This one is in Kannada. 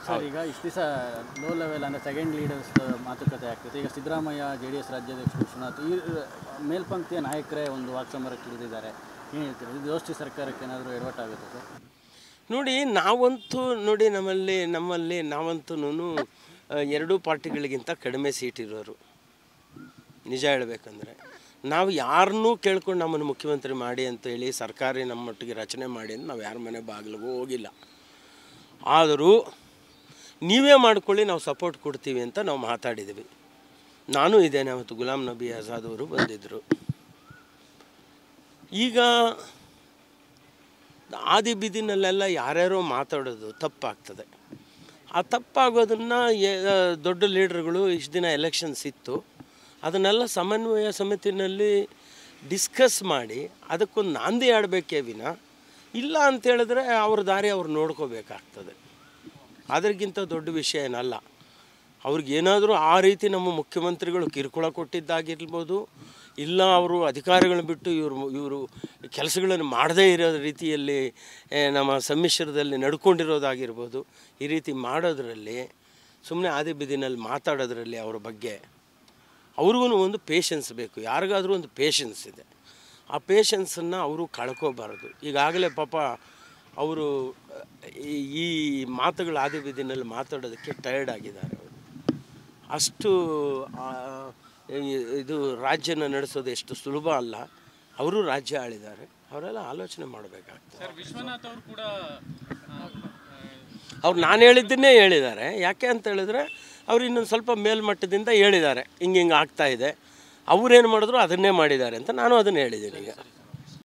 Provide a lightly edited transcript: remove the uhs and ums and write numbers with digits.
ಸರ್, ಈಗ ಇಷ್ಟು ದಿವಸ ಲೋ ಲೆವೆಲ್ ಅಂದರೆ ಸೆಕೆಂಡ್ ಲೀಡರ್ಸ್ ಮಾತುಕತೆ ಆಗ್ತದೆ. ಈಗ ಸಿದ್ದರಾಮಯ್ಯ JDS ರಾಜ್ಯಾಧ್ಯಕ್ಷ ವಿಶ್ವನಾಥ್ ಈ ಮೇಲ್ಪಂಕ್ತಿಯ ನಾಯಕರೇ ಒಂದು ವಾಕ್ಸಮರಕ್ಕೆ ಇಳಿದಿದ್ದಾರೆ. ಏನು ಹೇಳ್ತೀರಿ? ಇದು ದೋಸ್ತಿ ಸರ್ಕಾರಕ್ಕೆ ಏನಾದರೂ ಎಡವಟ್ಟಾಗುತ್ತೆ ಸರ್? ನೋಡಿ, ನಮ್ಮಲ್ಲಿ ನಾವಂತೂ ಎರಡೂ ಪಾರ್ಟಿಗಳಿಗಿಂತ ಕಡಿಮೆ ಸೀಟ್ ಇರೋರು. ನಿಜ ಹೇಳಬೇಕಂದ್ರೆ ನಾವು ಯಾರನ್ನೂ ಕೇಳ್ಕೊಂಡು ನಮ್ಮನ್ನು ಮುಖ್ಯಮಂತ್ರಿ ಮಾಡಿ ಅಂತೇಳಿ ಸರ್ಕಾರಿ ನಮ್ಮೊಟ್ಟಿಗೆ ರಚನೆ ಮಾಡಿ ಅಂತ ನಾವು ಯಾರ ಮನೆ ಬಾಗಿಲಿಗೂ ಹೋಗಿಲ್ಲ. ಆದರೂ ನೀವೇ ಮಾಡ್ಕೊಳ್ಳಿ, ನಾವು ಸಪೋರ್ಟ್ ಕೊಡ್ತೀವಿ ಅಂತ ನಾವು ಮಾತಾಡಿದ್ವಿ. ನಾನು ಇದ್ದೇನೆ, ಅವತ್ತು ಗುಲಾಂ ನಬಿ ಆಜಾದ್ ಅವರು ಬಂದಿದ್ದರು. ಈಗ ಆದಿ ಬೀದಿನಲ್ಲೆಲ್ಲ ಯಾರ್ಯಾರೋ ಮಾತಾಡೋದು ತಪ್ಪಾಗ್ತದೆ. ಆ ತಪ್ಪಾಗೋದನ್ನು ದೊಡ್ಡ ಲೀಡ್ರುಗಳು ಇಷ್ಟು ದಿನ ಎಲೆಕ್ಷನ್ಸ್ ಇತ್ತು, ಅದನ್ನೆಲ್ಲ ಸಮನ್ವಯ ಸಮಿತಿನಲ್ಲಿ ಡಿಸ್ಕಸ್ ಮಾಡಿ ಅದಕ್ಕೊಂದು ನಾಂದಿ ಆಡಬೇಕೇ ವಿನ ಇಲ್ಲ ಅಂತೇಳಿದ್ರೆ ಅವ್ರ ದಾರಿ ಅವ್ರು ನೋಡ್ಕೋಬೇಕಾಗ್ತದೆ. ಅದಕ್ಕಿಂತ ದೊಡ್ಡ ವಿಷಯ ಏನಲ್ಲ. ಅವ್ರಿಗೇನಾದರೂ ಆ ರೀತಿ ನಮ್ಮ ಮುಖ್ಯಮಂತ್ರಿಗಳು ಕಿರುಕುಳ ಕೊಟ್ಟಿದ್ದಾಗಿರ್ಬೋದು, ಇಲ್ಲ ಅವರು ಅಧಿಕಾರಿಗಳನ್ನ ಬಿಟ್ಟು ಇವರು ಕೆಲಸಗಳನ್ನು ಮಾಡದೇ ಇರೋ ರೀತಿಯಲ್ಲಿ ನಮ್ಮ ಸಮ್ಮಿಶ್ರದಲ್ಲಿ ನಡ್ಕೊಂಡಿರೋದಾಗಿರ್ಬೋದು. ಈ ರೀತಿ ಮಾಡೋದರಲ್ಲಿ, ಸುಮ್ಮನೆ ಆದಿ ಬೀದಿನಲ್ಲಿ ಮಾತಾಡೋದ್ರಲ್ಲಿ ಅವ್ರ ಬಗ್ಗೆ ಅವ್ರಿಗೂ ಒಂದು ಪೇಷನ್ಸ್ ಬೇಕು. ಯಾರಿಗಾದರೂ ಒಂದು ಪೇಷನ್ಸ್ ಇದೆ. ಆ ಪೇಷನ್ಸನ್ನು ಅವರು ಕಳ್ಕೋಬಾರ್ದು. ಈಗಾಗಲೇ ಪಾಪ ಅವರು ಈ ಮಾತುಗಳು ಆದಿ ಬೀದಿನಲ್ಲಿ ಮಾತಾಡೋದಕ್ಕೆ ಟಯರ್ಡ್ ಆಗಿದ್ದಾರೆ. ಅವರು ಅಷ್ಟು ಇದು ರಾಜ್ಯನ ನಡೆಸೋದು ಎಷ್ಟು ಸುಲಭ ಅಲ್ಲ. ಅವರು ರಾಜ್ಯ ಆಳಿದ್ದಾರೆ, ಅವರೆಲ್ಲ ಆಲೋಚನೆ ಮಾಡಬೇಕಾಗ್ತದೆ. ಅವ್ರು ನಾನು ಹೇಳಿದ್ದನ್ನೇ ಹೇಳಿದ್ದಾರೆ. ಯಾಕೆ ಅಂತ ಹೇಳಿದ್ರೆ ಅವ್ರು ಇನ್ನೊಂದು ಸ್ವಲ್ಪ ಮೇಲ್ಮಟ್ಟದಿಂದ ಹೇಳಿದ್ದಾರೆ, ಹಿಂಗೆ ಆಗ್ತಾಯಿದೆ. ಅವರೇನು ಮಾಡಿದ್ರು ಅದನ್ನೇ ಮಾಡಿದ್ದಾರೆ ಅಂತ ನಾನು ಅದನ್ನು ಹೇಳಿದ್ದೀನಿ. ಈಗ